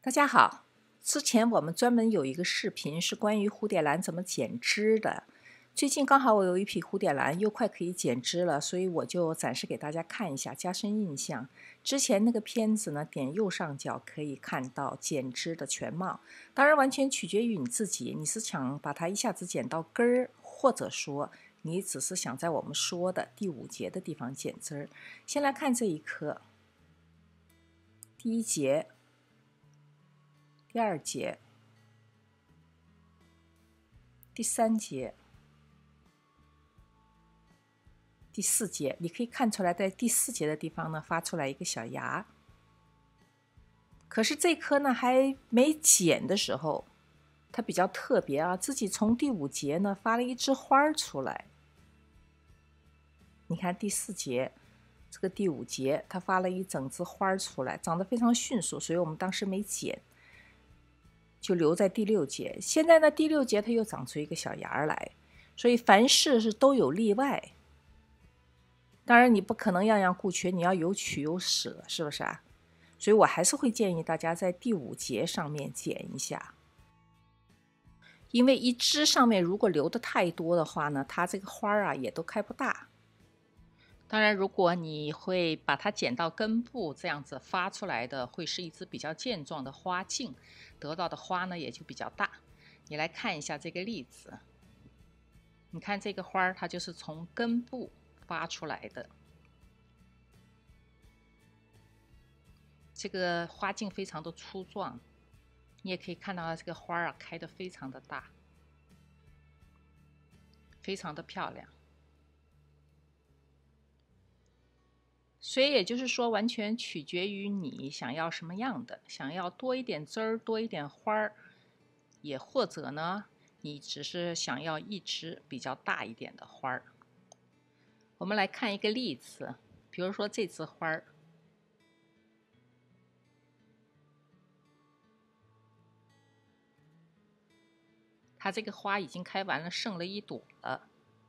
大家好，之前我们专门有一个视频是关于蝴蝶兰怎么剪枝的。最近刚好我有一批蝴蝶兰又快可以剪枝了，所以我就展示给大家看一下，加深印象。之前那个片子呢，点右上角可以看到剪枝的全貌。当然完全取决于你自己，你是想把它一下子剪到根儿，或者说你只是想在我们说的第5节的地方剪枝儿。先来看这一颗，第1节。第2节，第3节，第4节，你可以看出来，在第4节的地方呢，发出来一个小芽。可是这颗呢，还没剪的时候，它比较特别啊，自己从第5节呢发了一枝花出来。你看第4节，这个第5节，它发了一整枝花出来，长得非常迅速，所以我们当时没剪。就留在第6节，现在呢，第6节它又长出一个小芽来，所以凡事是都有例外。当然，你不可能样样顾全，你要有取有舍，是不是啊？所以我还是会建议大家在第5节上面剪一下，因为一枝上面如果留的太多的话呢，它这个花啊也都开不大。当然，如果你会把它剪到根部，这样子发出来的会是一支比较健壮的花茎，得到的花呢也就比较大。你来看一下这个例子，你看这个花它就是从根部发出来的，这个花茎非常的粗壮，你也可以看到这个花啊开得非常的大，非常的漂亮。所以也就是说，完全取决于你想要什么样的，想要多一点枝儿，多一点花儿，也或者呢，你只是想要一枝比较大一点的花儿。我们来看一个例子，比如说这枝花儿，它这个花已经开完了，剩了1朵了。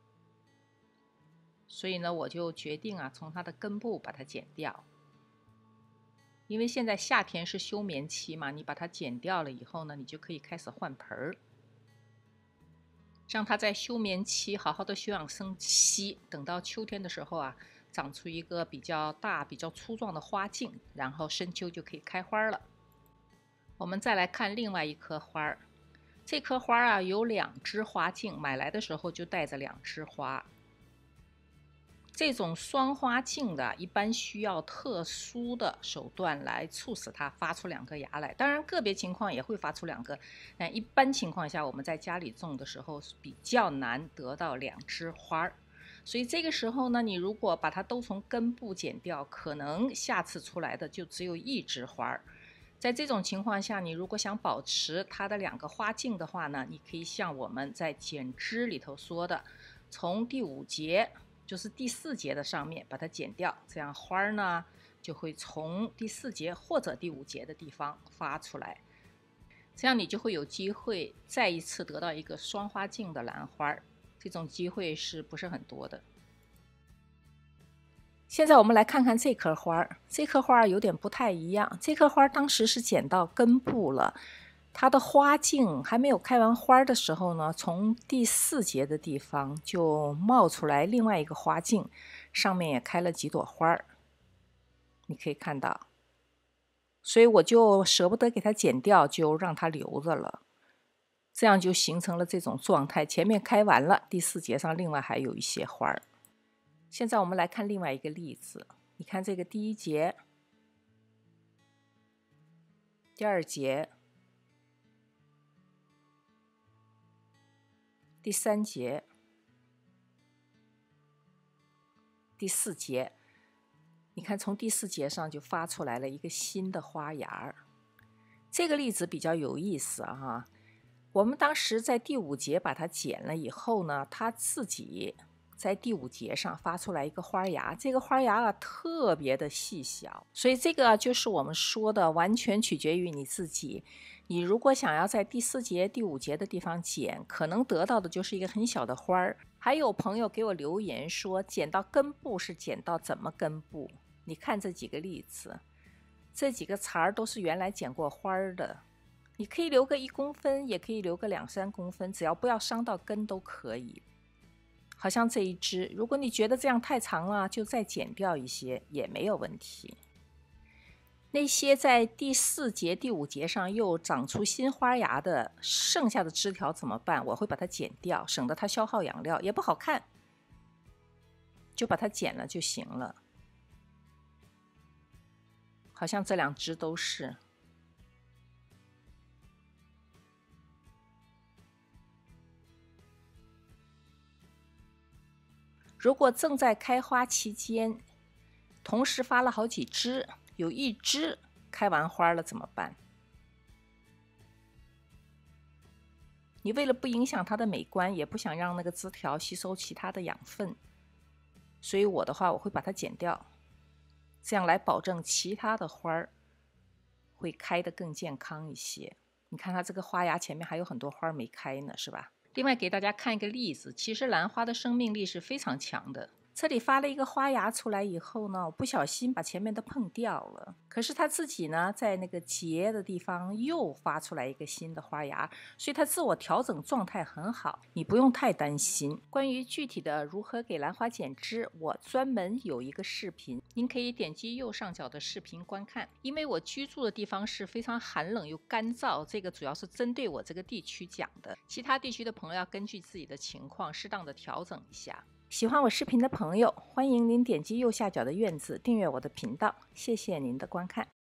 所以呢，我就决定啊，从它的根部把它剪掉。因为现在夏天是休眠期嘛，你把它剪掉了以后呢，你就可以开始换盆儿，让它在休眠期好好的休养生息。等到秋天的时候啊，长出一个比较大、比较粗壮的花茎，然后深秋就可以开花了。我们再来看另外一棵花儿，这棵花啊有2枝花茎，买来的时候就带着2枝花。这种双花茎的，一般需要特殊的手段来促使它发出2个芽来。当然，个别情况也会发出2个，但一般情况下，我们在家里种的时候比较难得到2枝花。所以这个时候呢，你如果把它都从根部剪掉，可能下次出来的就只有1枝花。在这种情况下，你如果想保持它的2个花茎的话呢，你可以像我们在剪枝里头说的，从第5节。就是第4节的上面把它剪掉，这样花呢就会从第4节或者第5节的地方发出来，这样你就会有机会再一次得到一个双花茎的兰花，这种机会是不是很多的？现在我们来看看这棵花，这棵花有点不太一样，这棵花当时是剪到根部了。它的花茎还没有开完花的时候呢，从第4节的地方就冒出来另外一个花茎，上面也开了几朵花，你可以看到。所以我就舍不得给它剪掉，就让它留着了。这样就形成了这种状态，前面开完了，第4节上另外还有一些花。现在我们来看另外一个例子，你看这个第1节、第2节、第3节、第4节，你看从第4节上就发出来了一个新的花芽。这个例子比较有意思啊，我们当时在第5节把它剪了以后呢，它自己在第5节上发出来一个花芽，这个花芽啊特别的细小，所以这个就是我们说的完全取决于你自己。你如果想要在第4节、第5节的地方剪，可能得到的就是一个很小的花儿。还有朋友给我留言说，剪到根部是剪到怎么根部？你看这几个例子， 这几个茬儿都是原来剪过花儿的，你可以留个1公分，也可以留个2、3公分，只要不要伤到根都可以。好像这一支，如果你觉得这样太长了，就再剪掉一些也没有问题。那些在第4节、第5节上又长出新花芽的剩下的枝条怎么办？我会把它剪掉，省得它消耗养料，也不好看，就把它剪了就行了。好像这2支都是。如果正在开花期间，同时发了好几枝，有1枝开完花了怎么办？你为了不影响它的美观，也不想让那个枝条吸收其他的养分，所以我的话我会把它剪掉，这样来保证其他的花儿会开得更健康一些。你看它这个花芽前面还有很多花没开呢，是吧？另外给大家看一个例子，其实兰花的生命力是非常强的。这里发了一个花芽出来以后呢，我不小心把前面的碰掉了，可是它自己呢，在那个结的地方又发出来一个新的花芽，所以它自我调整状态很好，你不用太担心。关于具体的如何给兰花剪枝，我专门有一个视频，您可以点击右上角的视频观看。因为我居住的地方是非常寒冷又干燥，这个主要是针对我这个地区讲的，其他地区的朋友要根据自己的情况适当的调整一下。喜欢我视频的朋友，欢迎您点击右下角的院子订阅我的频道，谢谢您的观看。